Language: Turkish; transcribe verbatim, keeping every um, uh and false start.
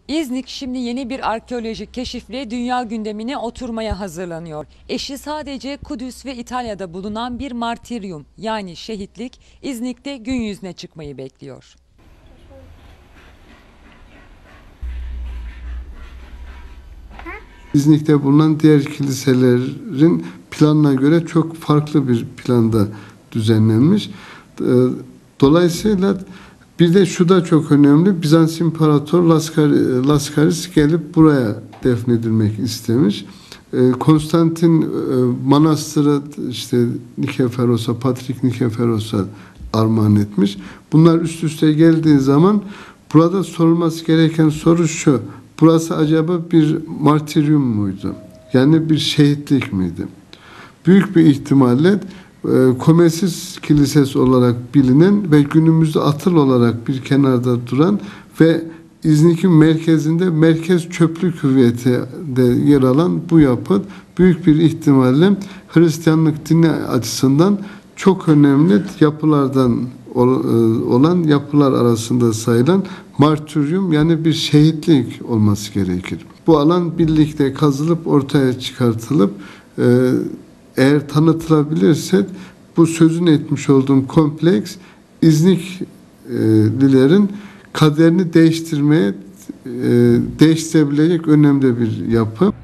İznik şimdi yeni bir arkeolojik keşifle dünya gündemine oturmaya hazırlanıyor. Eşi sadece Kudüs ve İtalya'da bulunan bir martiryum yani şehitlik İznik'te gün yüzüne çıkmayı bekliyor. İznik'te bulunan diğer kiliselerin planına göre çok farklı bir planda düzenlenmiş. Dolayısıyla bir de şu da çok önemli. Bizans İmparatoru Laskaris gelip buraya defnedilmek istemiş. Konstantin manastırı işte Nikeferos'a, Patrik Nikeferos'a armağan etmiş. Bunlar üst üste geldiği zaman burada sorulması gereken soru şu: burası acaba bir martiryum muydu? Yani bir şehitlik miydi? Büyük bir ihtimalle Komesis Kilisesi olarak bilinen ve günümüzde atıl olarak bir kenarda duran ve İznik'in merkezinde merkez çöplük hüviyetinde yer alan bu yapı büyük bir ihtimalle Hristiyanlık dini açısından çok önemli yapılardan olan yapılar arasında sayılan martiryum yani bir şehitlik olması gerekir. Bu alan birlikte kazılıp ortaya çıkartılıp eğer tanıtılabilirse bu sözünü etmiş olduğum kompleks İzniklilerin kaderini değiştirmeye değiştirebilecek önemli bir yapı.